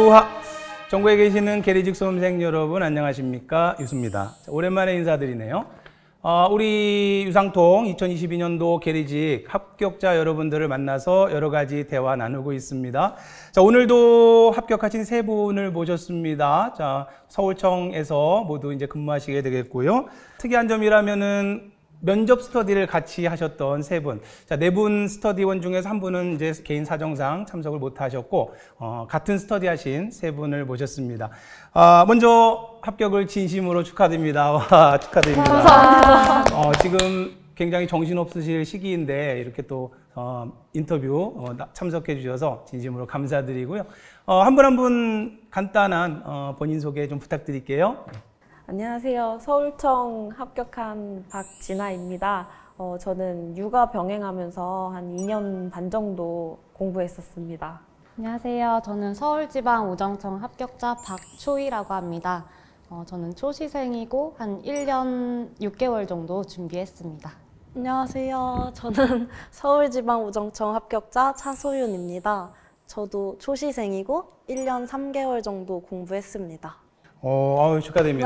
유하! 전국에 계시는 계리직 수험생 여러분 안녕하십니까? 유수입니다. 오랜만에 인사드리네요. 우리 유상통 2022년도 계리직 합격자 여러분들을 만나서 여러 가지 대화 나누고 있습니다. 자, 오늘도 합격하신 세 분을 모셨습니다. 자, 서울청에서 모두 이제 근무하시게 되겠고요. 특이한 점이라면은 면접 스터디를 같이 하셨던 세 분. 자, 네 분 스터디원 중에서 한 분은 이제 개인 사정상 참석을 못 하셨고, 같은 스터디 하신 세 분을 모셨습니다. 먼저 합격을 진심으로 축하드립니다. 와, 축하드립니다. 감사합니다. 지금 굉장히 정신없으실 시기인데, 이렇게 또, 인터뷰 참석해 주셔서 진심으로 감사드리고요. 한 분 한 분 간단한 본인 소개 좀 부탁드릴게요. 안녕하세요. 서울청 합격한 박진아입니다. 저는 육아 병행하면서 한 2년 반 정도 공부했었습니다. 안녕하세요. 저는 서울지방우정청 합격자 박초희라고 합니다. 저는 초시생이고 한 1년 6개월 정도 준비했습니다. 안녕하세요. 저는 서울지방우정청 합격자 차소윤입니다. 저도 초시생이고 1년 3개월 정도 공부했습니다. 축하드립니다.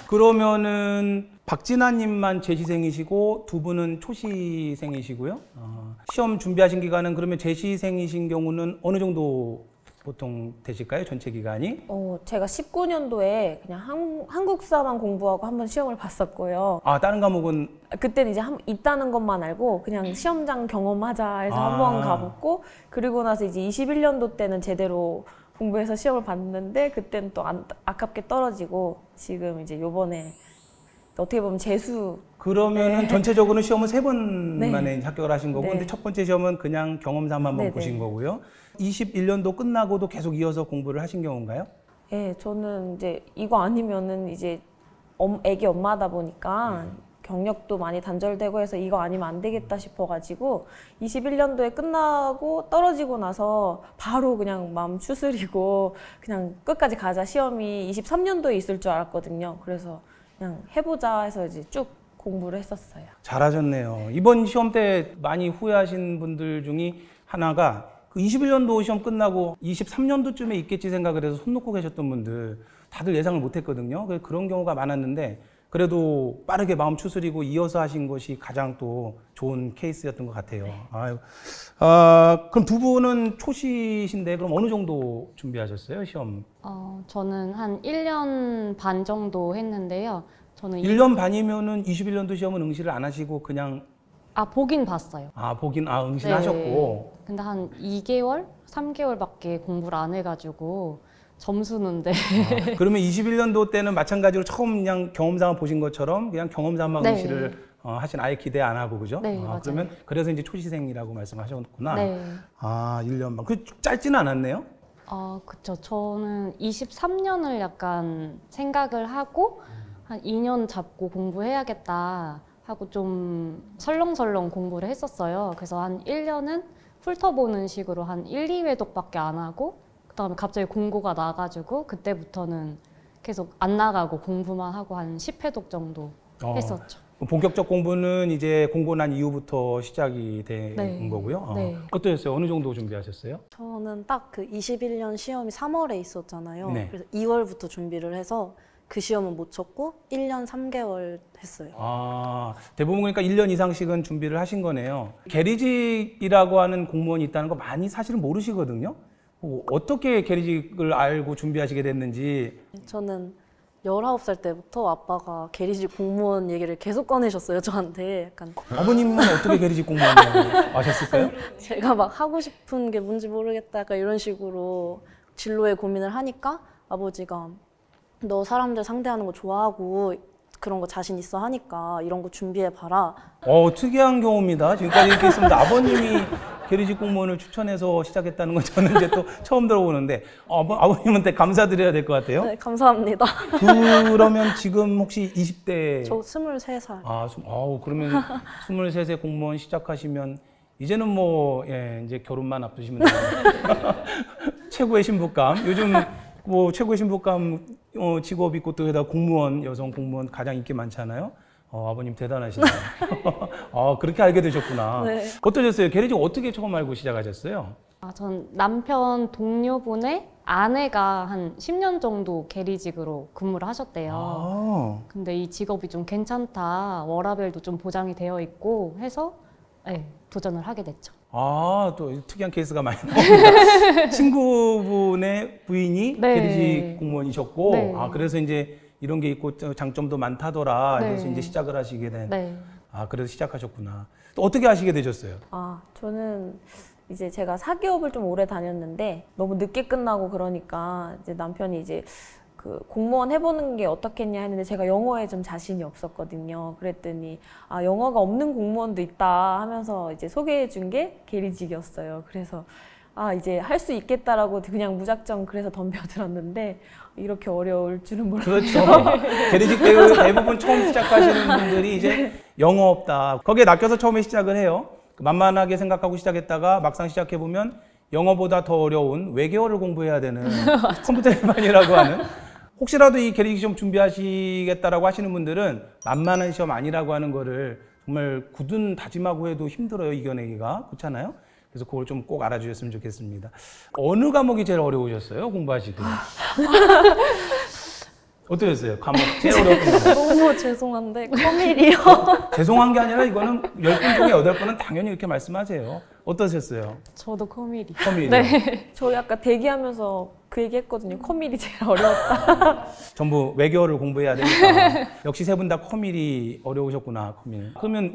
그러면은 박진아님만 재시생이시고 두 분은 초시생이시고요. 시험 준비하신 기간은 그러면 재시생이신 경우는 어느 정도 보통 되실까요? 전체 기간이? 제가 19년도에 그냥 한국사만 공부하고 한번 시험을 봤었고요. 다른 과목은? 그때는 이제 있다는 것만 알고 그냥 시험장 경험하자 해서 한번 가봤고, 그리고 나서 이제 21년도 때는 제대로 공부해서 시험을 봤는데 그때는 또 아깝게 떨어지고, 지금 이제 요번에 어떻게 보면 재수. 그러면은 네. 전체적으로는 시험은 3번 네. 만에 합격을 하신 거고, 네. 근데 첫 번째 시험은 그냥 경험사만 한번 네, 보신 네. 거고요. 21년도 끝나고도 계속 이어서 공부를 하신 경우인가요? 네, 저는 이제 이거 아니면은 이제 애기 엄마다 보니까 경력도 많이 단절되고 해서 이거 아니면 안 되겠다 싶어가지고 21년도에 끝나고 떨어지고 나서 바로 그냥 마음 추스리고 그냥 끝까지 가자, 시험이 23년도에 있을 줄 알았거든요. 그래서 그냥 해보자 해서 이제 쭉 공부를 했었어요. 잘하셨네요. 이번 시험 때 많이 후회하신 분들 중에 하나가 그 21년도 시험 끝나고 23년도쯤에 있겠지 생각을 해서 손 놓고 계셨던 분들, 다들 예상을 못 했거든요. 그런 경우가 많았는데 그래도 빠르게 마음 추스리고 이어서 하신 것이 가장 또 좋은 케이스였던 것 같아요. 아유. 그럼 두 분은 초시신데 그럼 어느 정도 준비하셨어요, 시험? 저는 한 1년 반 정도 했는데요. 저는 1년 반이면은 21년도 시험은 응시를 안 하시고 그냥 보긴 봤어요. 응시를 네. 하셨고. 근데 한 2개월? 3개월밖에 공부를 안 해가지고 점수는 네. 그러면 21년도 때는 마찬가지로 처음 그냥 경험사만 보신 것처럼 그냥 경험사만 네. 응시를 하신, 아예 기대 안 하고, 그죠? 네, 맞아요. 그러면 그래서 이제 초시생이라고 말씀하셨구나. 네. 1년 반. 짧지는 않았네요? 그쵸. 저는 23년을 약간 생각을 하고 한 2년 잡고 공부해야겠다 하고 좀 설렁설렁 공부를 했었어요. 그래서 한 1년은 훑어보는 식으로 한 1, 2회독밖에 안 하고, 그다음에 갑자기 공고가 나가지고 그때부터는 계속 안 나가고 공부만 하고 한 10회독 정도 했었죠. 본격적 공부는 이제 공고 난 이후부터 시작이 된 네. 거고요. 네. 어떠셨어요? 어느 정도 준비하셨어요? 저는 딱 그 21년 시험이 3월에 있었잖아요. 네. 그래서 2월부터 준비를 해서 그 시험은 못 쳤고 1년 3개월 했어요. 대부분 그러니까 1년 이상씩은 준비를 하신 거네요. 계리직이라고 하는 공무원이 있다는 거 많이 사실은 모르시거든요. 어떻게 계리직을 알고 준비하시게 됐는지. 저는 19살 때부터 아빠가 계리직 공무원 얘기를 계속 꺼내셨어요, 저한테. 약간 아버님은 어떻게 계리직 공무원이라고 아셨을까요? 제가 막 하고 싶은 게 뭔지 모르겠다, 약간 이런 식으로 진로에 고민을 하니까 아버지가 너 사람들 상대하는 거 좋아하고 그런 거 자신 있어 하니까 이런 거 준비해봐라. 특이한 경우입니다. 지금까지 이렇게 있습니다. 아버님이 계리직 공무원을 추천해서 시작했다는 건 저는 이제 또 처음 들어보는데, 아버님한테 감사드려야 될 것 같아요. 네, 감사합니다. 그러면 지금 혹시 20대? 저 23살. 그러면 23세 공무원 시작하시면 이제는 이제 결혼만 앞두시면 돼요. 최고의 신부감. 요즘 최고의 신부감 직업 있고 또 게다가 공무원, 여성 공무원 가장 인기 많잖아요. 아버님 대단하시네요. 그렇게 알게 되셨구나. 네. 어떠셨어요? 계리직 어떻게 처음 알고 시작하셨어요? 전 남편 동료분의 아내가 한 10년 정도 계리직으로 근무를 하셨대요. 아, 근데 이 직업이 좀 괜찮다, 워라밸도 좀 보장이 되어 있고 해서 네, 도전을 하게 됐죠. 또 특이한 케이스가 많이 나옵니다. 친구분의 부인이 네. 계리직 공무원이셨고, 네. 그래서 이제 이런 게 있고 장점도 많다더라. 네. 그래서 이제 시작을 하시게 된. 네. 그래서 시작하셨구나. 또 어떻게 하시게 되셨어요? 저는 이제 제가 사기업을 좀 오래 다녔는데 너무 늦게 끝나고 그러니까 이제 남편이 이제 그 공무원 해보는 게 어떻겠냐 했는데 제가 영어에 좀 자신이 없었거든요. 그랬더니 영어가 없는 공무원도 있다 하면서 이제 소개해 준 게 계리직이었어요. 그래서 이제 할 수 있겠다라고 그냥 무작정 그래서 덤벼들었는데 이렇게 어려울 줄은 몰랐어요. 그렇죠. 계리직 대부분 처음 시작하시는 분들이 이제 영어 없다. 거기에 낚여서 처음에 시작을 해요. 만만하게 생각하고 시작했다가 막상 시작해보면 영어보다 더 어려운 외계어를 공부해야 되는 컴퓨터 일반이라고 하는, 혹시라도 이 계리직 시험 준비하시겠다라고 하시는 분들은 만만한 시험 아니라고 하는 거를 정말 굳은 다짐하고 해도 힘들어요, 이겨내기가. 그렇잖아요? 그래서 그걸 좀 꼭 알아주셨으면 좋겠습니다. 어느 과목이 제일 어려우셨어요, 공부하시기? 어떠셨어요? 과목 제일 어려웠던 과목? 너무 죄송한데 커밀이요. 죄송한 게 아니라 이거는 10분 중에 8분은 당연히 이렇게 말씀하세요. 어떠셨어요? 저도 커밀이. 커밀이요. 네. 저희 아까 대기하면서 그 얘기 했거든요. 커밀이 제일 어려웠다. 전부 외계어를 공부해야 되니까. 역시 세 분 다 커밀이 어려우셨구나, 커밀. 그러면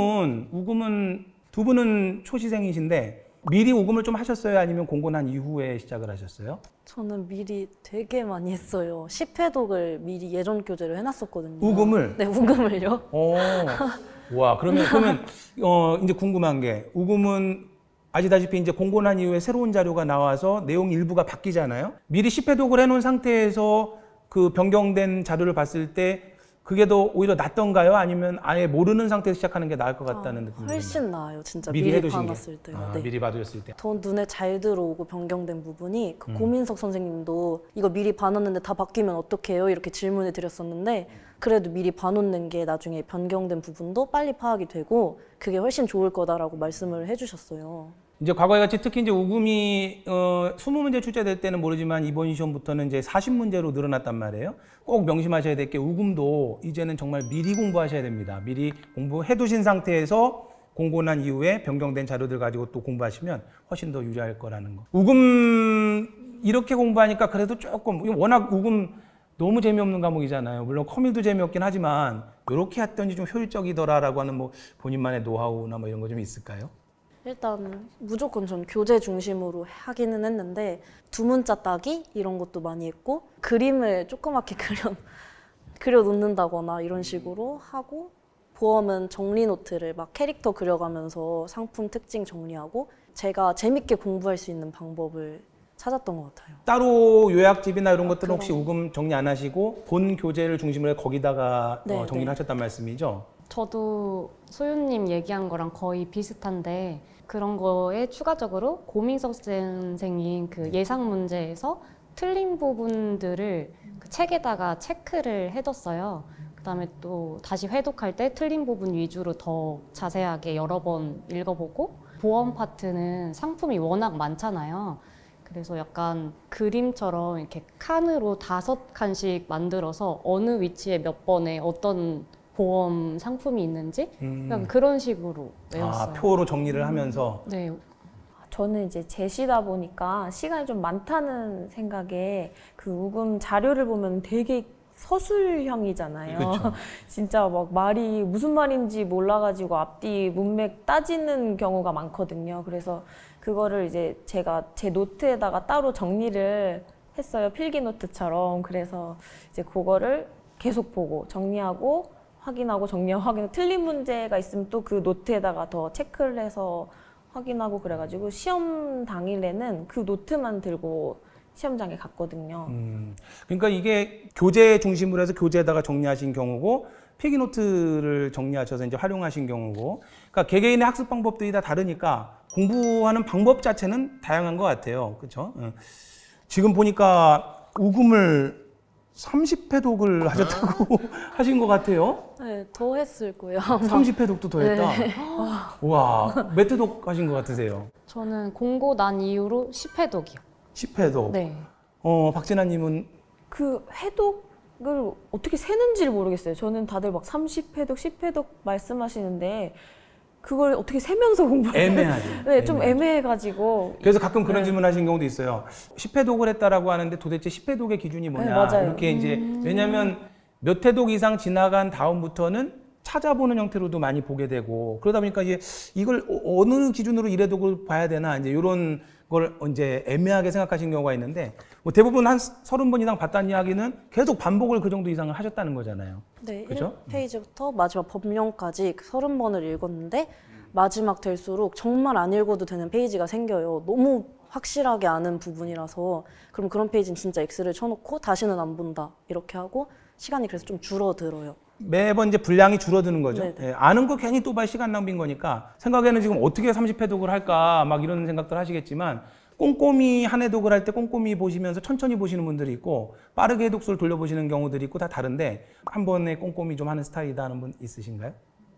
우금은 두 분은 초시생이신데 미리 우금을 좀 하셨어요? 아니면 공고 난 이후에 시작을 하셨어요? 저는 미리 되게 많이 했어요. 10회독을 미리 예전 교재로 해놨었거든요. 우금을? 네, 우금을요. 와, 그러면 이제 궁금한 게, 우금은 아시다시피 이제 공고 난 이후에 새로운 자료가 나와서 내용 일부가 바뀌잖아요. 미리 10회독을 해놓은 상태에서 그 변경된 자료를 봤을 때 그게 더 오히려 낫던가요? 아니면 아예 모르는 상태에서 시작하는 게 나을 것 같다는 느낌이 훨씬 드나요? 나아요. 진짜 미리 미리 해두신 게. 봐놨을 때요. 네. 미리 봐두셨을 때. 더 눈에 잘 들어오고 변경된 부분이 고민석 선생님도 이거 미리 봐놨는데 다 바뀌면 어떡해요? 이렇게 질문을 드렸었는데 그래도 미리 봐놓는 게 나중에 변경된 부분도 빨리 파악이 되고 그게 훨씬 좋을 거다라고 말씀을 해주셨어요. 이제 과거에 같이 특히 이제 우금이 20문제 출제될 때는 모르지만 이번 시험부터는 이제 40문제로 늘어났단 말이에요. 꼭 명심하셔야 될 게 우금도 이제는 정말 미리 공부하셔야 됩니다. 미리 공부해 두신 상태에서 공고 난 이후에 변경된 자료들 가지고 또 공부하시면 훨씬 더 유리할 거라는 거. 우금 이렇게 공부하니까 그래도 조금, 워낙 우금 너무 재미없는 과목이잖아요. 물론 커밀도 재미없긴 하지만 이렇게 했더니 좀 효율적이더라라고 하는 뭐 본인만의 노하우나 뭐 이런 거 좀 있을까요? 일단 무조건 전 교재 중심으로 하기는 했는데 두 문자 따기 이런 것도 많이 했고 그림을 조그맣게 그려 놓는다거나 이런 식으로 하고 보험은 정리 노트를 막 캐릭터 그려가면서 상품 특징 정리하고 제가 재밌게 공부할 수 있는 방법을 찾았던 것 같아요. 따로 요약집이나 이런 것들은 혹시 우금 정리 안 하시고 본 교재를 중심으로 해서 거기다가 네, 정리를 네. 하셨단 말씀이죠? 저도 소윤님 얘기한 거랑 거의 비슷한데 그런 거에 추가적으로 고민석 선생님 그 예상 문제에서 틀린 부분들을 그 책에다가 체크를 해뒀어요. 그다음에 또 다시 회독할 때 틀린 부분 위주로 더 자세하게 여러 번 읽어보고 보험 파트는 상품이 워낙 많잖아요. 그래서 약간 그림처럼 이렇게 칸으로 5칸씩 만들어서 어느 위치에 몇 번에 어떤 보험 상품이 있는지 약간 그런 식으로 외웠어요. 표로 정리를 하면서. 네, 저는 이제 제시다 보니까 시간이 좀 많다는 생각에 그 우금 자료를 보면 되게 서술형이잖아요. 그렇죠. 진짜 막 말이 무슨 말인지 몰라가지고 앞뒤 문맥 따지는 경우가 많거든요. 그래서 그거를 이제 제가 제 노트에다가 따로 정리를 했어요. 필기 노트처럼. 그래서 이제 그거를 계속 보고 정리하고 확인하고 정리하고 확인하고 틀린 문제가 있으면 또 그 노트에다가 더 체크를 해서 확인하고 그래가지고 시험 당일에는 그 노트만 들고 시험장에 갔거든요. 그러니까 이게 교재 중심으로 해서 교재에다가 정리하신 경우고 필기 노트를 정리하셔서 이제 활용하신 경우고, 그러니까 개개인의 학습 방법들이 다 다르니까 공부하는 방법 자체는 다양한 것 같아요. 그렇죠? 지금 보니까 우금을 30회독을 하셨다고 하신 것 같아요. 네, 더 했을 거예요. 30회독도 더 했다. 네. 와, 몇 회독 하신 것 같으세요? 저는 공고 난 이후로 10회독이요. 10회독. 네. 박진아님은 그 회독을 어떻게 세는지를 모르겠어요. 저는 다들 막 30회독, 10회독 말씀하시는데 그걸 어떻게 세면서 공부를 애매하죠. 네, 좀 애매해가지고. 그래서 가끔 그런 네. 질문하시는 경우도 있어요. 10회독을 했다라고 하는데 도대체 10회독의 기준이 뭐냐? 네, 맞아요. 이렇게 이제 왜냐하면 몇 회독 이상 지나간 다음부터는 찾아보는 형태로도 많이 보게 되고 그러다 보니까 이걸 어느 기준으로 1회독을 봐야 되나 이제 이런 걸 이제 애매하게 생각하시는 경우가 있는데 뭐 대부분 한 30번 이상 봤다는 이야기는 계속 반복을 그 정도 이상을 하셨다는 거잖아요. 네, 그죠? 1페이지부터 마지막 법령까지 30번을 읽었는데 마지막 될수록 정말 안 읽어도 되는 페이지가 생겨요. 너무 확실하게 아는 부분이라서 그럼 그런 페이지는 진짜 X를 쳐놓고 다시는 안 본다 이렇게 하고 시간이 그래서 좀 줄어들어요. 매번 이제 분량이 줄어드는 거죠. 네네. 예, 아는 거 괜히 또봐 시간 낭비인 거니까 생각에는 지금 어떻게 30회독을 할까 막 이런 생각들 하시겠지만 꼼꼼히 한 회독을 할 때 꼼꼼히 보시면서 천천히 보시는 분들이 있고 빠르게 해독수를 돌려보시는 경우들이 있고 다 다른데 한 번에 꼼꼼히 좀 하는 스타일이다 하는 분 있으신가요?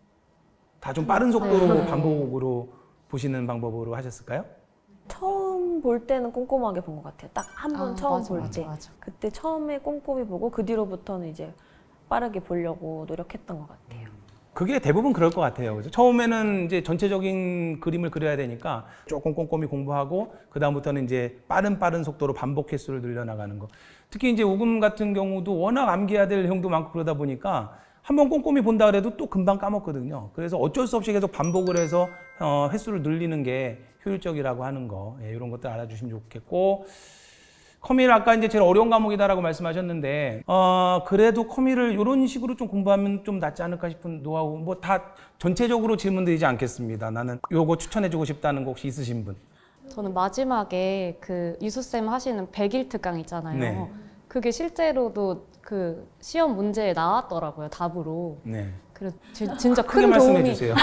다 좀 빠른 속도로 반복으로 보시는 방법으로 하셨을까요? 처음 볼 때는 꼼꼼하게 본 것 같아요. 딱 한 번 처음 맞아, 볼 맞아, 때. 맞아. 그때 처음에 꼼꼼히 보고 그 뒤로부터는 이제 빠르게 보려고 노력했던 것 같아요. 그게 대부분 그럴 것 같아요. 그래서 처음에는 이제 전체적인 그림을 그려야 되니까 조금 꼼꼼히 공부하고 그 다음부터는 이제 빠른 속도로 반복 횟수를 늘려나가는 거. 특히 이제 우금 같은 경우도 워낙 암기해야 될 내용도 많고 그러다 보니까 한번 꼼꼼히 본다 그래도 또 금방 까먹거든요. 그래서 어쩔 수 없이 계속 반복을 해서 횟수를 늘리는 게 효율적이라고 하는 거. 예, 이런 것들 알아주시면 좋겠고. 커미를 아까 이제 제일 어려운 과목이다라고 말씀하셨는데, 그래도 커미를 이런 식으로 좀 공부하면 좀 낫지 않을까 싶은 노하우, 뭐 다 전체적으로 질문드리지 않겠습니다. 나는 요거 추천해주고 싶다는 거 혹시 있으신 분? 저는 마지막에 그 유수쌤 하시는 100일 특강 있잖아요. 네. 그게 실제로도 그 시험 문제에 나왔더라고요, 답으로. 네. 그래서 진짜 크게 큰 말씀해 도움이. 주세요.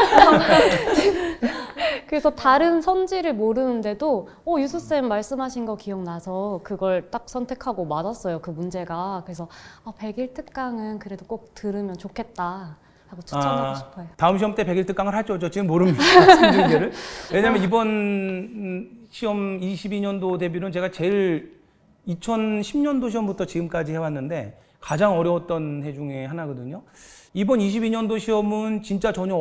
그래서 다른 선지를 모르는데도 유수쌤 말씀하신 거 기억나서 그걸 딱 선택하고 맞았어요, 그 문제가. 그래서 100일 특강은 그래도 꼭 들으면 좋겠다 하고 추천하고 싶어요. 다음 시험 때 100일 특강을 하죠. 저 지금 모릅니다. 승준계를. 왜냐면 이번 시험 22년도 대비로는 제가 제일 2010년도 시험부터 지금까지 해왔는데 가장 어려웠던 해 중에 하나거든요. 이번 22년도 시험은 진짜 전혀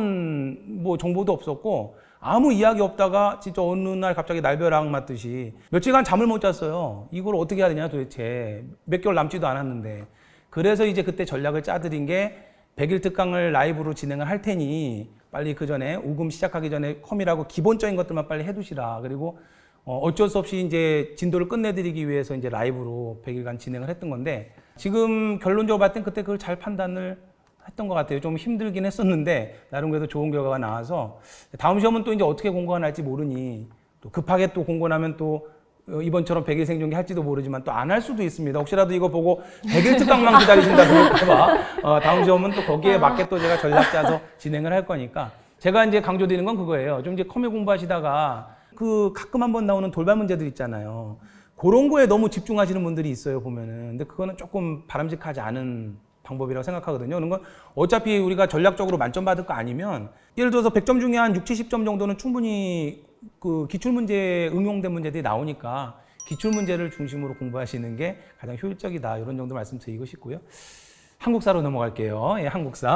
어떤 뭐 정보도 없었고 아무 이야기 없다가 진짜 어느 날 갑자기 날벼락 맞듯이 며칠간 잠을 못 잤어요. 이걸 어떻게 해야 되냐 도대체. 몇 개월 남지도 않았는데. 그래서 이제 그때 전략을 짜드린 게 100일 특강을 라이브로 진행을 할 테니 빨리 그 전에 우금 시작하기 전에 컴이라고 기본적인 것들만 빨리 해두시라. 그리고 어쩔 수 없이 이제 진도를 끝내드리기 위해서 이제 라이브로 100일간 진행을 했던 건데 지금 결론적으로 봤을 땐 그때 그걸 잘 판단을 했던 것 같아요. 좀 힘들긴 했었는데 나름 그래도 좋은 결과가 나와서 다음 시험은 또 이제 어떻게 공고가 날지 모르니 또 급하게 또 공고 나면 또 이번처럼 100일 생존기 할지도 모르지만 또 안 할 수도 있습니다. 혹시라도 이거 보고 100일 특강만 기다리신다 그럴까봐 다음 시험은 또 거기에 맞게 또 제가 전략 짜서 진행을 할 거니까 제가 이제 강조드리는 건 그거예요. 좀 이제 컴에 공부하시다가 그 가끔 한번 나오는 돌발 문제들 있잖아요. 그런 거에 너무 집중하시는 분들이 있어요, 보면은. 근데 그거는 조금 바람직하지 않은 방법이라고 생각하거든요. 그런 건 어차피 우리가 전략적으로 만점 받을 거 아니면 예를 들어서 100점 중에 한 60, 70점 정도는 충분히 그 기출문제에 응용된 문제들이 나오니까 기출문제를 중심으로 공부하시는 게 가장 효율적이다. 이런 정도 말씀드리고 싶고요. 한국사로 넘어갈게요. 예,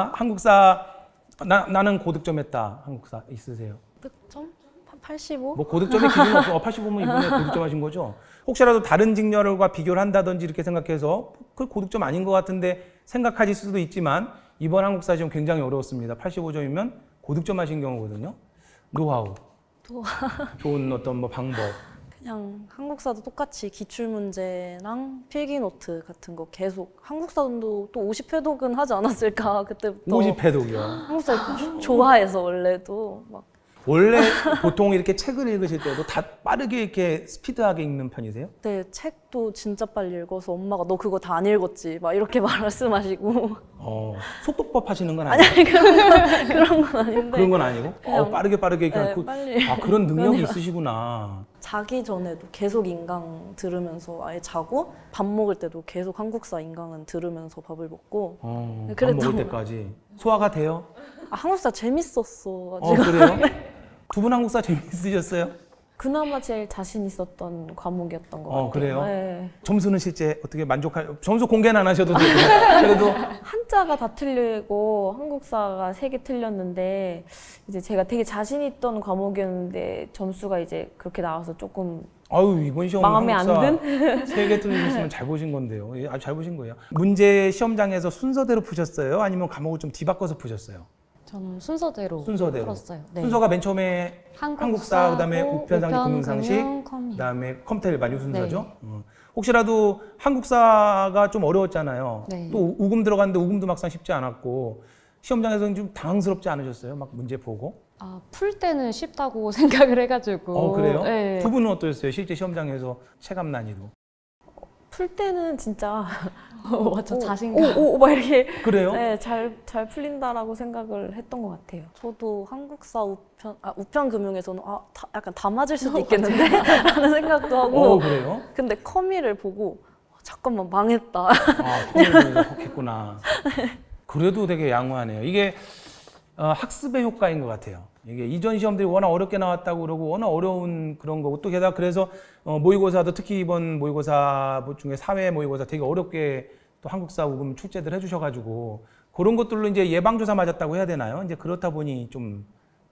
한국사 나는 고득점 했다. 한국사 있으세요? 득점? 85? 뭐 고득점의 기준은 없어. 85면 이번에 고득점 하신 거죠? 혹시라도 다른 직렬과 비교를 한다든지 이렇게 생각해서 그 고득점 아닌 것 같은데 생각하실 수도 있지만 이번 한국사 시험 굉장히 어려웠습니다. 85점이면 고득점 하신 경우거든요. 노하우. 좋은 어떤 뭐 방법. 그냥 한국사도 똑같이 기출문제랑 필기노트 같은 거 계속 한국사도 또 50회독은 하지 않았을까 그때부터 50회독이요. 한국사 좋아해서 원래도 막 원래 보통 이렇게 책을 읽으실 때도 다 빠르게 이렇게 스피드하게 읽는 편이세요? 네, 책도 진짜 빨리 읽어서 엄마가 너 그거 다 안 읽었지 막 이렇게 말씀하시고 속독법 하시는 건 아니에요? 아니 그런 건 아닌데 그런 건 아니고? 그냥, 빠르게 네, 그냥 빨리 그런 능력이 있으시구나. 자기 전에도 계속 인강 들으면서 아예 자고 밥 먹을 때도 계속 한국사 인강은 들으면서 밥을 먹고 밥 그랬던 먹을 때까지 소화가 돼요? 한국사 재밌었어. 그래요? 두 분 한국사 재밌으셨어요? 그나마 제일 자신 있었던 과목이었던 것 같아요. 그래요? 네. 점수는 실제 어떻게 점수 공개는 안 하셔도 되고 그래도 한자가 다 틀리고 한국사가 3개 틀렸는데 이제 제가 되게 자신 있던 과목이었는데 점수가 이제 그렇게 나와서 조금 아유 이번 시험 마음에 안 든? 3개 틀리셨으면 잘 보신 건데요. 예, 아주 잘 보신 거예요. 문제 시험장에서 순서대로 푸셨어요? 아니면 과목을 좀 뒤바꿔서 푸셨어요? 저는 순서대로 순서대로. 풀었어요. 네. 순서가 맨 처음에 한국사, 그다음에 우편상식, 금융상식, 커뮤. 그다음에 컴퓨터 일반 이 순서죠. 혹시라도 한국사가 좀 어려웠잖아요. 네. 또 우금 들어갔는데 우금도 막상 쉽지 않았고 시험장에서는 좀 당황스럽지 않으셨어요? 막 문제 보고? 아, 풀 때는 쉽다고 생각을 해가지고. 그래요? 네. 두 분은 어떠셨어요? 실제 시험장에서 체감 난이도? 풀 때는 진짜 맞죠, 자신감. 막 이렇게 그래요? 네, 잘 풀린다라고 생각을 했던 것 같아요. 저도 한국사 우편 금융에서는 약간 다 맞을 수도 있겠는데 라는 생각도 하고 그래요? 근데 커미를 보고 잠깐만 망했다. 컴퓨터에서 했구나. 그래도 되게 양호하네요. 이게 학습의 효과인 것 같아요. 이게 이전 시험들이 워낙 어렵게 나왔다고 그러고 워낙 어려운 그런 거고 또 게다가 그래서 모의고사도 특히 이번 모의고사 중에 사회 모의고사 되게 어렵게 또 한국사 우금 출제들 해주셔가지고 그런 것들로 이제 예방주사 맞았다고 해야 되나요? 이제 그렇다 보니 좀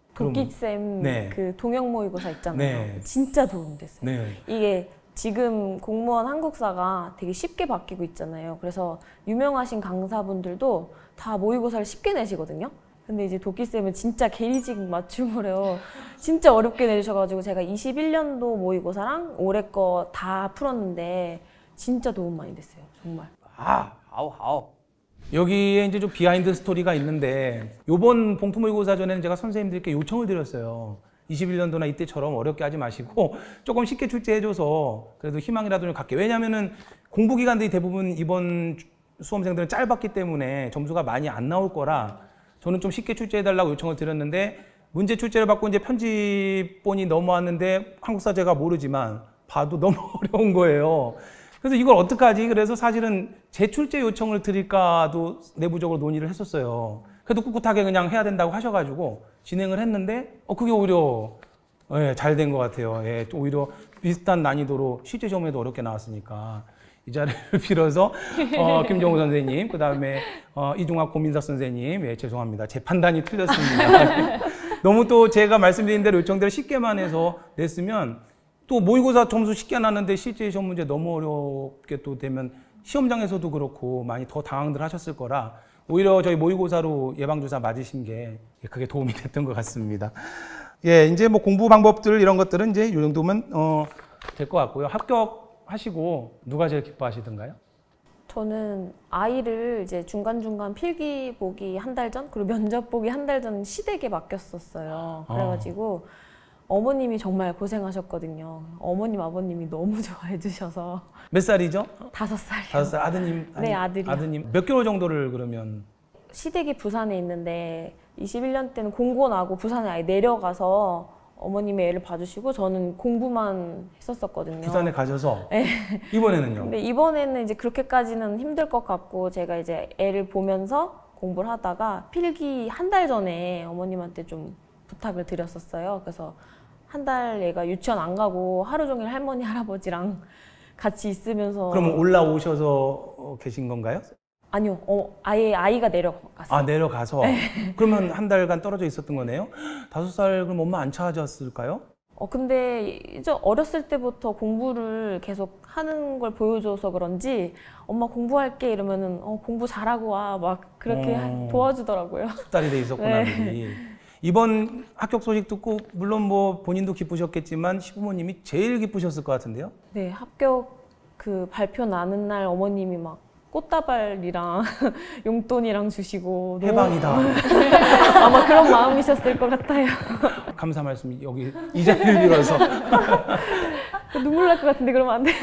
도끼쌤 네. 그 동영 모의고사 있잖아요. 네. 진짜 도움됐어요. 네. 이게 지금 공무원 한국사가 되게 쉽게 바뀌고 있잖아요. 그래서 유명하신 강사분들도 다 모의고사를 쉽게 내시거든요. 근데 이제 도끼쌤은 진짜 계리직 맞춤으로 진짜 어렵게 내주셔가지고 제가 21년도 모의고사랑 올해 거 다 풀었는데 진짜 도움 많이 됐어요. 정말. 아우. 여기에 이제 좀 비하인드 스토리가 있는데 요번 봉투 모의고사 전에는 제가 선생님들께 요청을 드렸어요. 21년도나 이때처럼 어렵게 하지 마시고 조금 쉽게 출제해줘서 그래도 희망이라도 좀 갖게. 왜냐면은 공부 기간들이 대부분 이번 수험생들은 짧았기 때문에 점수가 많이 안 나올 거라 저는 좀 쉽게 출제해달라고 요청을 드렸는데 문제 출제를 받고 이제 편집본이 넘어왔는데 한국사 제가 모르지만 봐도 너무 어려운 거예요. 그래서 이걸 어떡하지? 그래서 사실은 재출제 요청을 드릴까도 내부적으로 논의를 했었어요. 그래도 꿋꿋하게 그냥 해야 된다고 하셔가지고 진행을 했는데 그게 오히려 잘 된 것 같아요. 예, 오히려 비슷한 난이도로 실제 시험에도 어렵게 나왔으니까 이 자리를 빌어서 김정우 선생님, 그 다음에 이중학 고민석 선생님, 예, 죄송합니다. 제 판단이 틀렸습니다. 너무 또 제가 말씀드린 대로 요청대로 쉽게만 해서 냈으면 또 모의고사 점수 쉽게 나왔는데 실제 시험 문제 너무 어렵게 또 되면 시험장에서도 그렇고 많이 더 당황들 하셨을 거라 오히려 저희 모의고사로 예방주사 맞으신 게 크게 도움이 됐던 것 같습니다. 예, 이제 뭐 공부 방법들 이런 것들은 이제 이 정도면 될 것 같고요. 합격하시고 누가 제일 기뻐하시던가요? 저는 아이를 이제 중간중간 필기 보기 한 달 전, 그리고 면접 보기 한 달 전 시댁에 맡겼었어요. 그래가지고 어머님이 정말 고생하셨거든요. 어머님, 아버님이 너무 좋아해 주셔서. 몇 살이죠? 5살이요. 5살 아드님? 네, 아들이요. 아드님 몇 개월 정도를 그러면? 시댁이 부산에 있는데 21년 때는 공고 나고 부산에 아예 내려가서 어머님이 애를 봐주시고 저는 공부만 했었었거든요. 부산에 가셔서? 네. 이번에는요? 근데 이번에는 이제 그렇게까지는 힘들 것 같고 제가 이제 애를 보면서 공부를 하다가 필기 한 달 전에 어머님한테 좀 부탁을 드렸었어요. 그래서 한 달 얘가 유치원 안 가고 하루 종일 할머니, 할아버지랑 같이 있으면서. 그러면 올라오셔서 계신 건가요? 아니요. 아예 아이가 내려갔어요. 아, 내려가서? 그러면 한 달간 떨어져 있었던 거네요? 5살 그럼 엄마 안 찾았을까요? 근데 이제 어렸을 때부터 공부를 계속 하는 걸 보여줘서 그런지 엄마 공부할게 이러면은 공부 잘하고 와 막 그렇게 도와주더라고요. 숙달이 돼 있었구나. 네. 미리. 이번 합격 소식 듣고 물론 뭐 본인도 기쁘셨겠지만 시부모님이 제일 기쁘셨을 것 같은데요? 네, 합격 그 발표 나는 날 어머님이 막 꽃다발이랑 용돈이랑 주시고 해방이다. 아마 그런 마음이셨을 것 같아요. 감사 말씀 여기 이 자리를 빌어서. 눈물 날 것 같은데 그러면 안 돼.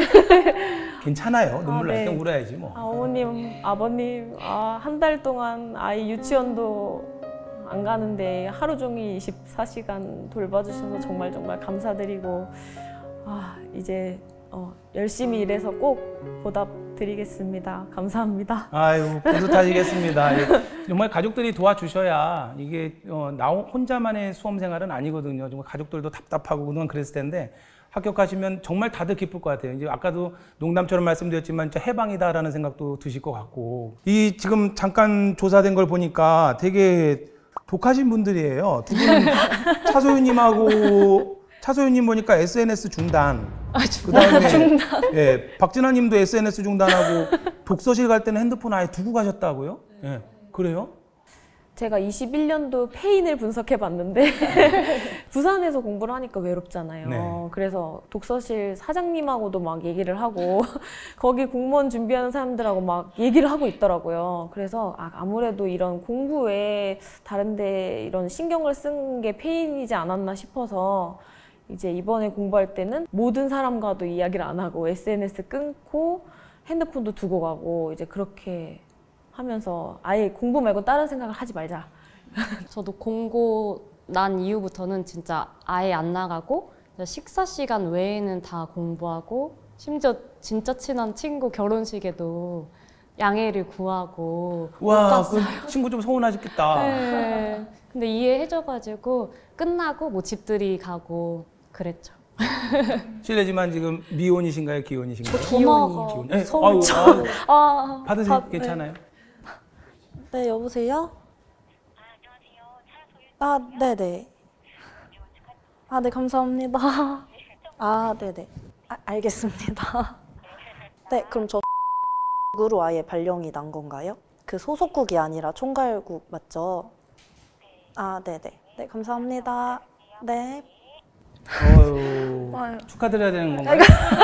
괜찮아요. 눈물 날 네. 때 울어야지 뭐. 어머님, 아버님, 한 달 동안 아이 유치원도 안 가는데 하루 종일 24시간 돌봐주셔서 정말 감사드리고 이제 열심히 일해서 꼭 보답드리겠습니다. 감사합니다. 아유, 뿌듯하시겠습니다. 예. 정말 가족들이 도와주셔야 이게 나 혼자만의 수험 생활은 아니거든요. 정말 가족들도 답답하고 그동안 그랬을 텐데 합격하시면 정말 다들 기쁠 것 같아요. 이제 아까도 농담처럼 말씀드렸지만 진짜 해방이다라는 생각도 드실 것 같고 이 지금 잠깐 조사된 걸 보니까 되게 독하신 분들이에요. 두 분은 차소연님 보니까 SNS 중단. 그다음에 예, 박진아님도 SNS 중단하고 독서실 갈 때는 핸드폰 아예 두고 가셨다고요? 예, 그래요? 제가 21년도 페인을 분석해 봤는데 부산에서 공부를 하니까 외롭잖아요. 네. 그래서 독서실 사장님하고도 막 얘기를 하고 거기 공무원 준비하는 사람들하고 막 얘기를 하고 있더라고요. 그래서 아무래도 이런 공부에 다른데 이런 신경을 쓴 게 페인이지 않았나 싶어서 이제 이번에 공부할 때는 모든 사람과도 이야기를 안 하고 SNS 끊고 핸드폰도 두고 가고 이제 그렇게 하면서 아예 공부 말고 다른 생각을 하지 말자. 저도 공고 난 이후부터는 진짜 아예 안 나가고 식사 시간 외에는 다 공부하고 심지어 진짜 친한 친구 결혼식에도 양해를 구하고 와, 그 친구 좀 서운하셨겠다. 네. 근데 이해해줘가지고 끝나고 뭐 집들이 가고 그랬죠. 실례지만 지금 미혼이신가요, 기혼이신가요? 전화가 기혼. 네? 서울 받으세요? 괜찮아요? 네, 여보세요? 아, 네네. 아, 네, 감사합니다. 아, 네네. 알겠습니다. 네, 그럼 저 으로 아예 발령이 난 건가요? 그 소속국이 아니라 총괄국 맞죠? 아, 네네. 네, 감사합니다. 네. 축하드려야 되는 건가요?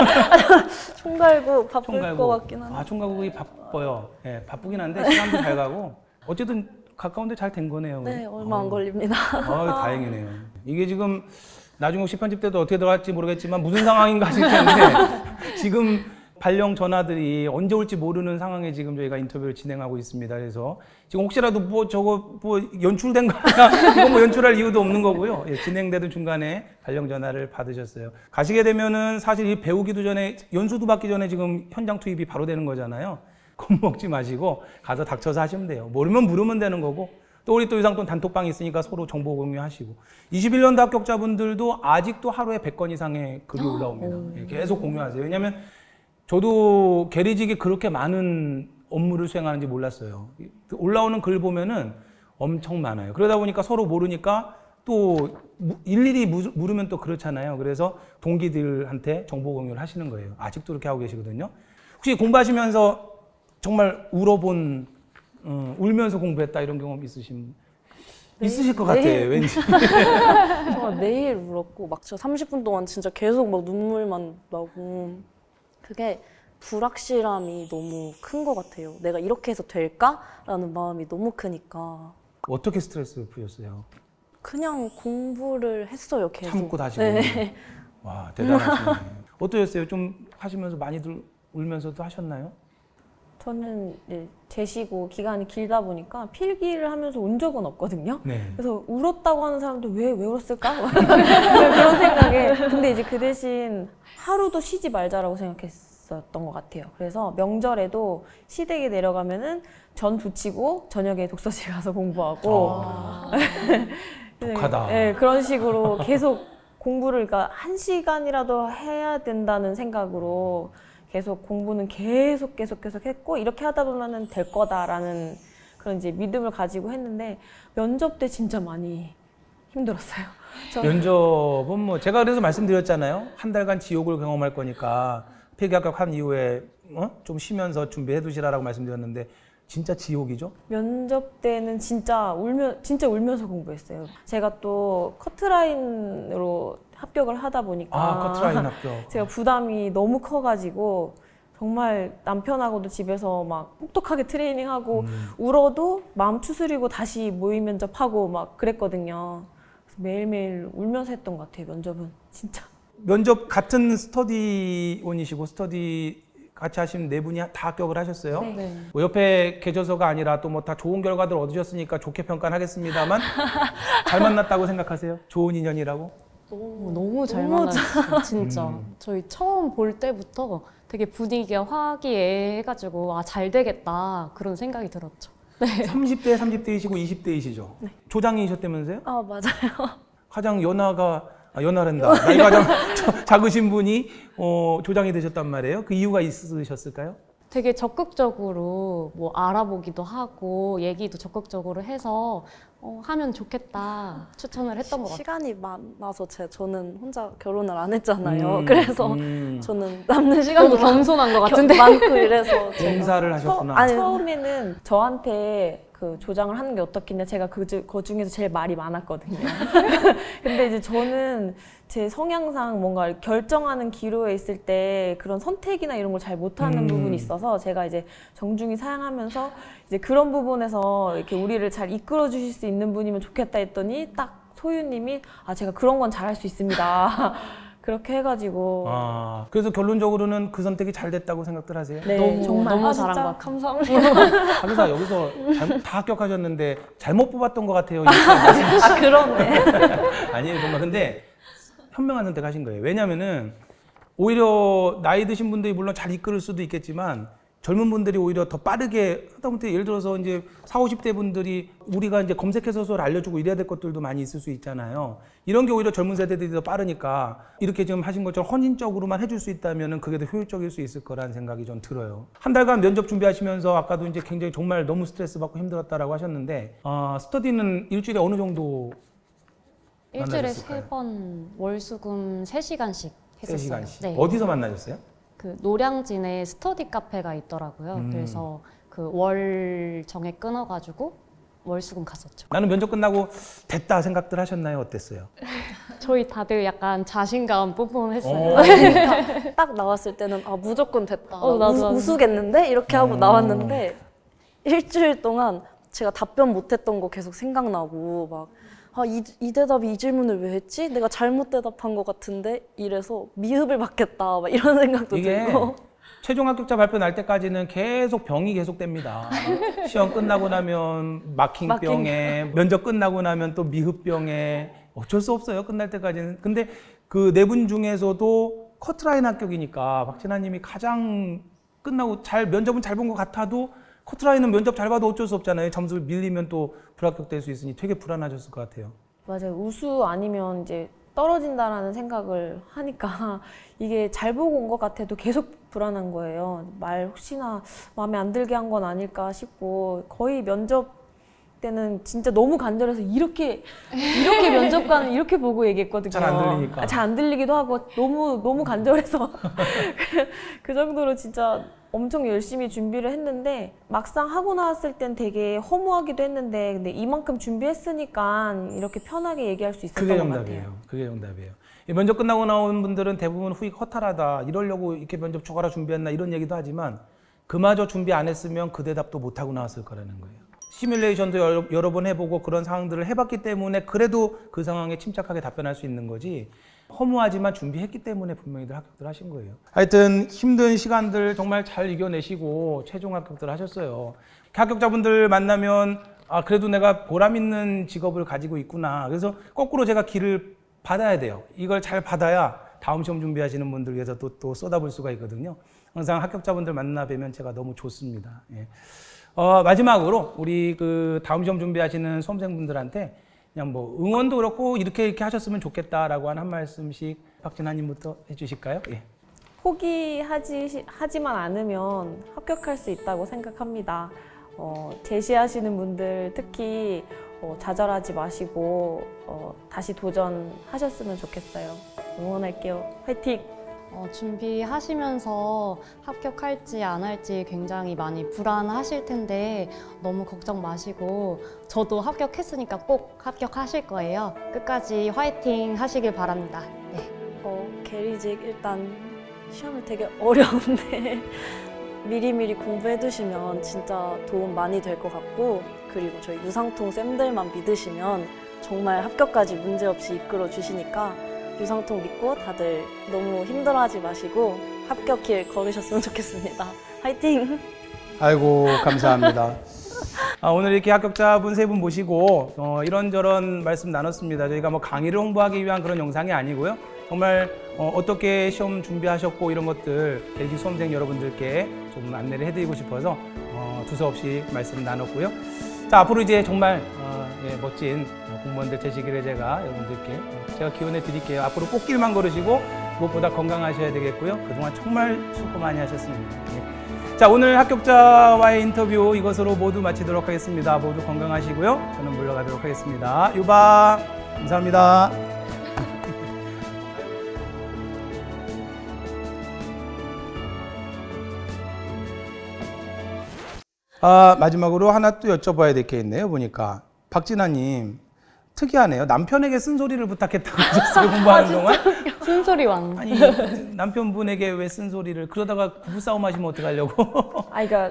총괄국 바쁠 총괄국. 것 같긴 한데. 총괄국이 바빠요. 예, 바쁘긴 한데 시간도 잘 가고 어쨌든 가까운데 잘 된 거네요. 네, 얼마 안 걸립니다. 다행이네요. 이게 지금 나중에 혹시 편집 때도 어떻게 들어갈지 모르겠지만 무슨 상황인가 싶을 텐데 지금 발령 전화들이 언제 올지 모르는 상황에 지금 저희가 인터뷰를 진행하고 있습니다. 그래서 지금 혹시라도 저거 연출된 거 아니야? 이거 뭐 연출할 이유도 없는 거고요. 예, 진행되던 중간에 발령 전화를 받으셨어요. 가시게 되면은 사실 이 배우기도 전에 연수도 받기 전에 지금 현장 투입이 바로 되는 거잖아요. 겁먹지 마시고 가서 닥쳐서 하시면 돼요. 모르면 물으면 되는 거고 또 우리 또 유상돈 단톡방이 있으니까 서로 정보 공유하시고 21년도 합격자분들도 아직도 하루에 100건 이상의 글이 올라옵니다. 예, 계속 공유하세요. 왜냐하면 저도 계리직이 그렇게 많은 업무를 수행하는지 몰랐어요. 올라오는 글 보면은 엄청 많아요. 그러다 보니까 서로 모르니까 또 일일이 물으면 또 그렇잖아요. 그래서 동기들한테 정보 공유를 하시는 거예요. 아직도 그렇게 하고 계시거든요. 혹시 공부하시면서 정말 울면서 공부했다 이런 경험 있으실 것 같아요. 왠지. 정말 매일 울었고 막 저 30분 동안 진짜 계속 막 눈물만 나고 그게 불확실함이 너무 큰 것 같아요. 내가 이렇게 해서 될까라는 마음이 너무 크니까. 어떻게 스트레스 푸셨어요? 그냥 공부를 했어요, 계속. 참고 다시 네. 공부. 와, 대단하시네. 어떠셨어요? 좀 하시면서 많이들 울면서도 하셨나요? 저는 이제 재시고 기간이 길다 보니까 필기를 하면서 운 적은 없거든요. 네. 그래서 울었다고 하는 사람도 왜 울었을까? 그런 생각에. 근데 이제 그 대신 하루도 쉬지 말자라고 생각했었던 것 같아요. 그래서 명절에도 시댁에 내려가면은 전 부치고 저녁에 독서실 가서 공부하고. 독하다. 네, 그런 식으로 계속 공부를, 그러니까 1시간이라도 해야 된다는 생각으로 계속 공부는 계속 했고 이렇게 하다 보면은 될 거다라는 그런 이제 믿음을 가지고 했는데 면접 때 진짜 많이 힘들었어요. 면접은 뭐 제가 그래서 말씀드렸잖아요. 한 달간 지옥을 경험할 거니까 필기 합격한 이후에 좀 쉬면서 준비해 두시라라고 말씀드렸는데 진짜 지옥이죠? 면접 때는 진짜 울면서 공부했어요. 제가 또 커트라인으로 합격을 하다 보니까 커트라인 합격. 제가 부담이 너무 커가지고 정말 남편하고도 집에서 막 혹독하게 트레이닝하고 울어도 마음 추스리고 다시 모의 면접하고 막 그랬거든요. 그래서 매일매일 울면서 했던 것 같아요, 면접은. 진짜. 면접 같은 스터디원이시고 스터디 같이 하신 네 분이 다 합격을 하셨어요. 네. 뭐 옆에 계셔서가 아니라 또 뭐 다 좋은 결과들 얻으셨으니까 좋게 평가는 하겠습니다만 잘 만났다고 생각하세요? 좋은 인연이라고? 너무 잘 만났어요, 진짜. 저희 처음 볼 때부터 되게 분위기가 화기애애해가지고 잘 되겠다 그런 생각이 들었죠. 30대이시고 20대이시죠? 네. 조장이셨다면서요? 맞아요. 가장 연하란다. 나이가 가장 작으신 분이 조장이 되셨단 말이에요. 그 이유가 있으셨을까요? 되게 적극적으로 뭐 알아보기도 하고 얘기도 적극적으로 해서 하면 좋겠다 추천을 했던 것 같아요. 시간이 많아서 저는 혼자 결혼을 안 했잖아요. 그래서 저는 남는 너무 시간도 겸손한 것 같은데. 많고 이래서 제가 인사를 하셨구나. 아니, 처음에는 저한테 그 조장을 하는 게 어떻겠냐, 제가 그 중에서 제일 말이 많았거든요. 근데 이제 저는 제 성향상 뭔가 결정하는 기로에 있을 때 그런 선택이나 이런 걸 잘 못하는 부분이 있어서 제가 이제 정중히 사양하면서 이제 그런 부분에서 이렇게 우리를 잘 이끌어 주실 수 있는 분이면 좋겠다 했더니 딱 소유님이 제가 그런 건 잘할 수 있습니다. 그렇게 해가지고. 그래서 결론적으로는 그 선택이 잘 됐다고 생각들 하세요? 네, 정말 너무 진짜 잘한 것 같아요. 감사합니다. 박의사 여기서 다 합격하셨는데 잘못 뽑았던 것 같아요. 그러네. 아니에요, 정말. 근데 현명한 선택하신 거예요. 왜냐면은 오히려 나이 드신 분들이 물론 잘 이끌을 수도 있겠지만 젊은 분들이 오히려 더 빠르게 하다못해 예를 들어서 이제 40, 50대 분들이 우리가 이제 검색해서 알려주고 이래야 될 것들도 많이 있을 수 있잖아요. 이런 게 오히려 젊은 세대들이 더 빠르니까 이렇게 지금 하신 것처럼 헌신적으로만 해줄 수 있다면은 그게 더 효율적일 수 있을 거라는 생각이 좀 들어요. 한 달간 면접 준비하시면서 아까도 이제 굉장히 정말 너무 스트레스 받고 힘들었다라고 하셨는데 스터디는 일주일에 어느 정도 일주일에 만나셨을까요? 3번 월수금 3시간씩 했었어요. 3시간씩. 네. 어디서 만나셨어요? 그 노량진에 스터디 카페가 있더라고요. 그래서 그 월 정액 끊어가지고 월수금 갔었죠. 나는 면접 끝나고 됐다 생각들 하셨나요? 어땠어요? 저희 다들 약간 자신감 뿜뿜했어요. 딱 나왔을 때는 무조건 됐다. 맞아. 우수겠는데? 이렇게 하고 나왔는데 일주일 동안 제가 답변 못했던 거 계속 생각나고 막 이 대답이 이 질문을 왜 했지? 내가 잘못 대답한 것 같은데? 이래서 미흡을 받겠다 막 이런 생각도 이게 들고. 최종 합격자 발표 날 때까지는 계속 병이 계속됩니다. 시험 끝나고 나면 마킹병에, 면접 끝나고 나면 또 미흡병에, 어쩔 수 없어요. 끝날 때까지는. 근데 그 네 분 중에서도 커트라인 합격이니까 박진아님이 가장 끝나고 면접은 잘 본 것 같아도 커트라인은 면접 잘 봐도 어쩔 수 없잖아요. 점수 밀리면 또 불합격될 수 있으니 되게 불안하셨을 것 같아요. 맞아요. 우수 아니면 이제 떨어진다라는 생각을 하니까 이게 잘 보고 온 것 같아도 계속 불안한 거예요. 말 혹시나 마음에 안 들게 한 건 아닐까 싶고 거의 면접 때는 진짜 너무 간절해서 이렇게 면접관을 이렇게 보고 얘기했거든요. 잘 안 들리니까. 잘 안 들리기도 하고 너무 간절해서 그 정도로 진짜 엄청 열심히 준비를 했는데 막상 하고 나왔을 땐 되게 허무하기도 했는데 근데 이만큼 준비했으니까 이렇게 편하게 얘기할 수 있었던 그게 것 정답이에요. 같아요. 그게 정답이에요. 면접 끝나고 나온 분들은 대부분 후회 허탈하다. 이러려고 이렇게 면접 초과라 준비했나 이런 얘기도 하지만 그마저 준비 안 했으면 그 대답도 못하고 나왔을 거라는 거예요. 시뮬레이션도 여러 번 해보고 그런 상황들을 해봤기 때문에 그래도 그 상황에 침착하게 답변할 수 있는 거지 허무하지만 준비했기 때문에 분명히들 합격들 하신 거예요. 하여튼 힘든 시간들 정말 잘 이겨내시고 최종 합격들 하셨어요. 합격자분들 만나면 그래도 내가 보람 있는 직업을 가지고 있구나. 그래서 거꾸로 제가 기를 받아야 돼요. 이걸 잘 받아야 다음 시험 준비하시는 분들 위해서 또 쏟아볼 수가 있거든요. 항상 합격자분들 만나 뵈면 제가 너무 좋습니다. 예. 마지막으로 우리 그 다음 시험 준비하시는 수험생분들한테 그냥 뭐 응원도 그렇고 이렇게 하셨으면 좋겠다라고 한 말씀씩 박진아님부터 해주실까요? 예. 포기하지만 않으면 합격할 수 있다고 생각합니다. 제시하시는 분들 특히 좌절하지 마시고 다시 도전하셨으면 좋겠어요. 응원할게요. 화이팅! 준비하시면서 합격할지 안 할지 굉장히 많이 불안하실 텐데 너무 걱정 마시고 저도 합격했으니까 꼭 합격하실 거예요. 끝까지 화이팅 하시길 바랍니다. 네. 게리직 일단 시험이 되게 어려운데 미리미리 공부해 두시면 진짜 도움 많이 될 것 같고 그리고 저희 유상통 쌤들만 믿으시면 정말 합격까지 문제없이 이끌어 주시니까 유상통 믿고 다들 너무 힘들어하지 마시고 합격 길 걸으셨으면 좋겠습니다. 화이팅! 아이고 감사합니다. 오늘 이렇게 합격자분 세 분 모시고 이런저런 말씀 나눴습니다. 저희가 뭐 강의를 홍보하기 위한 그런 영상이 아니고요. 정말 어떻게 시험 준비하셨고 이런 것들 계리직 수험생 여러분들께 좀 안내를 해드리고 싶어서 두서없이 말씀 나눴고요. 자, 앞으로 이제 정말 멋진 공무원들 되시기를 제가 여러분들께 제가 기원해 드릴게요. 앞으로 꽃길만 걸으시고 무엇보다 건강하셔야 되겠고요. 그동안 정말 수고 많이 하셨습니다. 자, 오늘 합격자와의 인터뷰 이것으로 모두 마치도록 하겠습니다. 모두 건강하시고요. 저는 물러가도록 하겠습니다. 유바, 감사합니다. 마지막으로 하나 또 여쭤봐야 될 게 있네요. 보니까 박진아님 특이하네요. 남편에게 쓴소리를 부탁했다고 하셨어요. 공부하는 동안. 쓴소리 왕. 아니, 남편분에게 왜 쓴소리를, 그러다가 부부싸움 하시면 어떡하려고. 그러니까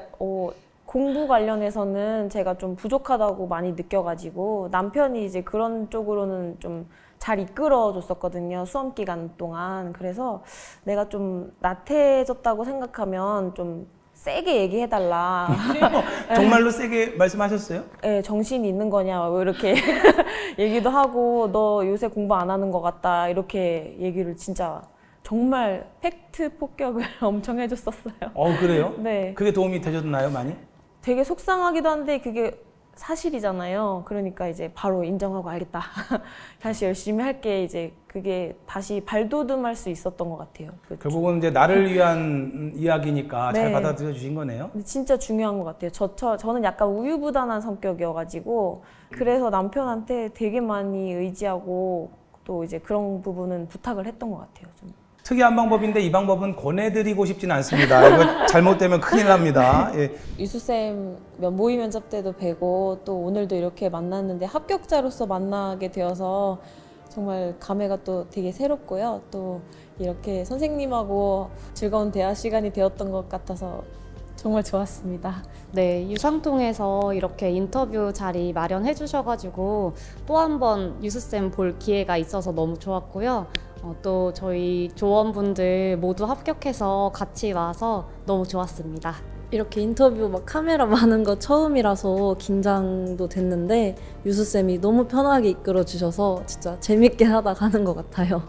공부 관련해서는 제가 좀 부족하다고 많이 느껴가지고 남편이 이제 그런 쪽으로는 좀 잘 이끌어줬었거든요. 수험 기간 동안. 그래서 내가 좀 나태해졌다고 생각하면 좀 세게 얘기해달라. 정말로 세게 말씀하셨어요? 네, 정신이 있는 거냐, 왜 이렇게 얘기도 하고, 너 요새 공부 안 하는 것 같다, 이렇게 얘기를 진짜 정말 팩트 폭격을 엄청 해줬었어요. 그래요? 네. 그게 도움이 되셨나요, 많이? 되게 속상하기도 한데 그게 사실이잖아요. 그러니까 이제 바로 인정하고 알겠다. 다시 열심히 할게. 이제 그게 다시 발돋움할 수 있었던 것 같아요. 결국은 이제 나를 위한 이야기니까 네. 잘 받아들여 주신 거네요. 근데 진짜 중요한 것 같아요. 저는 약간 우유부단한 성격이어가지고 그래서 남편한테 되게 많이 의지하고 또 이제 그런 부분은 부탁을 했던 것 같아요. 좀. 특이한 방법인데 이 방법은 권해드리고 싶지는 않습니다. 이거 잘못되면 큰일 납니다. 예. 유수쌤 모의 면접 때도 뵈고 또 오늘도 이렇게 만났는데 합격자로서 만나게 되어서 정말 감회가 또 되게 새롭고요. 또 이렇게 선생님하고 즐거운 대화 시간이 되었던 것 같아서 정말 좋았습니다. 네, 유상통에서 이렇게 인터뷰 자리 마련해 주셔가지고 또 한 번 유수쌤 볼 기회가 있어서 너무 좋았고요. 또 저희 조원분들 모두 합격해서 같이 와서 너무 좋았습니다. 이렇게 인터뷰 막 카메라 많은 거 처음이라서 긴장도 됐는데 유수쌤이 너무 편하게 이끌어 주셔서 진짜 재밌게 하다 가는 것 같아요.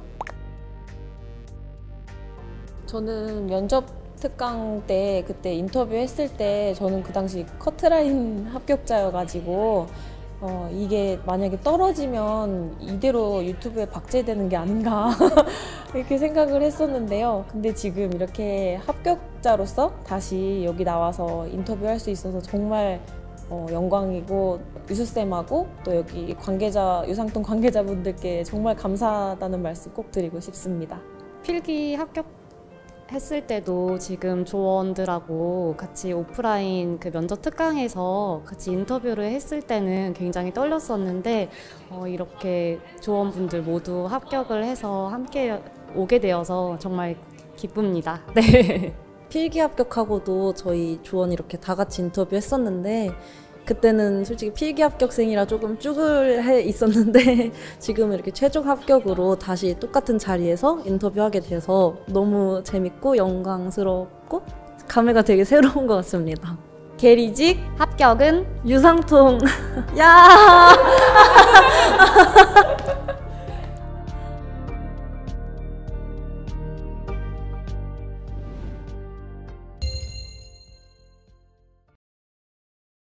저는 면접 특강 때 그때 인터뷰 했을 때 저는 그 당시 커트라인 합격자여가지고 이게 만약에 떨어지면 이대로 유튜브에 박제되는 게 아닌가 이렇게 생각을 했었는데요. 근데 지금 이렇게 합격자로서 다시 여기 나와서 인터뷰할 수 있어서 정말 영광이고 유수쌤하고 또 여기 유상통 관계자분들께 정말 감사하다는 말씀 꼭 드리고 싶습니다. 필기 합격했을 때도 지금 조원들하고 같이 오프라인 그 면접 특강에서 같이 인터뷰를 했을 때는 굉장히 떨렸었는데 이렇게 조원분들 모두 합격을 해서 함께 오게 되어서 정말 기쁩니다. 네. 필기 합격하고도 저희 조원 이렇게 다 같이 인터뷰 했었는데 그때는 솔직히 필기 합격생이라 조금 쭈글해 있었는데 지금은 이렇게 최종 합격으로 다시 똑같은 자리에서 인터뷰하게 돼서 너무 재밌고 영광스럽고 감회가 되게 새로운 것 같습니다. 계리직 합격은 유상통 야